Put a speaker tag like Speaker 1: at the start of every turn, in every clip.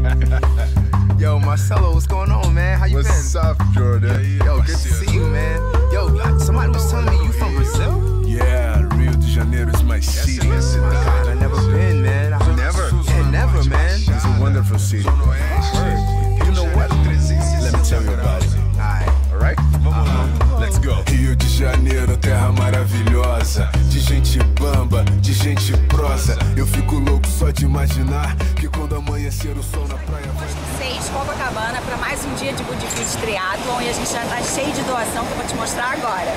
Speaker 1: Yo, Marcelo, what's going on, man? How you been?
Speaker 2: What's up, Jordan?
Speaker 1: Yo, good to see you, man. Yo, somebody was telling me you from Brazil?
Speaker 2: Yeah, Rio de Janeiro is my city.
Speaker 1: God, I never been, man.
Speaker 2: Never?
Speaker 1: Yeah, never, man.
Speaker 2: It's a wonderful city. You know what? Let me tell you about it. Alright? Let's go. Rio de Janeiro, terra maravilhosa, de gente bamba, de gente prosa. Eu fico louco só de imaginar que quando amanhecer o sol na praia vai...
Speaker 3: 6, Copacabana, para mais um dia de Good Fit Triathlon, e a gente já tá cheio de doação que eu vou te mostrar agora.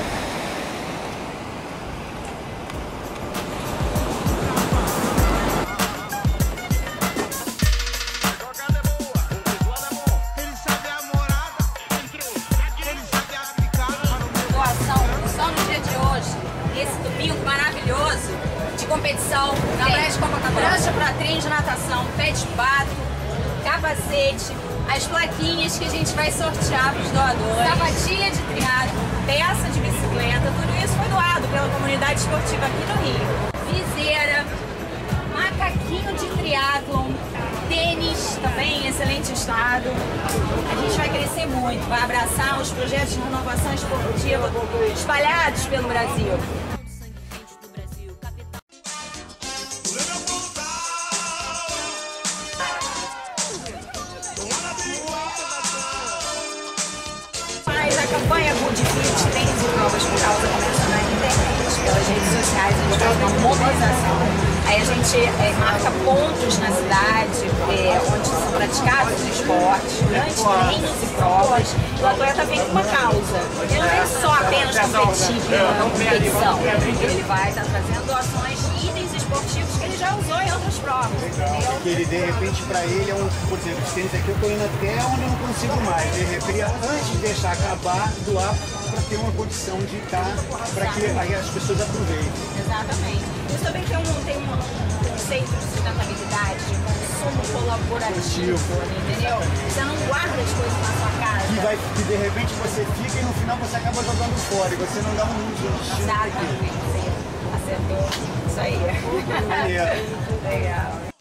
Speaker 3: Esse domingo maravilhoso de competição na praia de Copacabana. Prancha para trem de natação, pé de pato, capacete, as plaquinhas que a gente vai sortear para os doadores, sapatilha de triatlo, peça de bicicleta, tudo isso foi doado pela comunidade esportiva aqui no Rio. Viseira, macaquinho de triatlon, tênis também em excelente estado. A gente vai crescer muito, vai abraçar os projetos de renovação esportiva espalhados pelo Brasil. Mas a campanha Good Fit, tênis e provas por causa começou na internet, pelas redes sociais, a gente faz uma mobilização. Aí a gente marca pontos na cidade onde são praticados os esportes, durante treinos e provas. O atleta vem com uma causa. Ele não é só apenas competir pela competição. Ele vai estar trazendo doações de itens esportivos que ele já usou em outras provas, entendeu?
Speaker 4: Que ele, de repente, para ele é um, por exemplo, os tênis aqui eu tô indo até onde eu não consigo mais. De repente, antes de deixar acabar, doar para ter uma condição de estar, para que aí as pessoas aproveitem.
Speaker 3: Exatamente. Isso também tem um conceito de sustentabilidade, de consumo colaborativo, entendeu? Você não guarda as coisas na sua casa.
Speaker 4: Que de repente você fica e no final você acaba jogando fora e você não dá um uso.
Speaker 3: Exatamente. Acertou. Isso aí.
Speaker 4: Legal.
Speaker 3: Legal.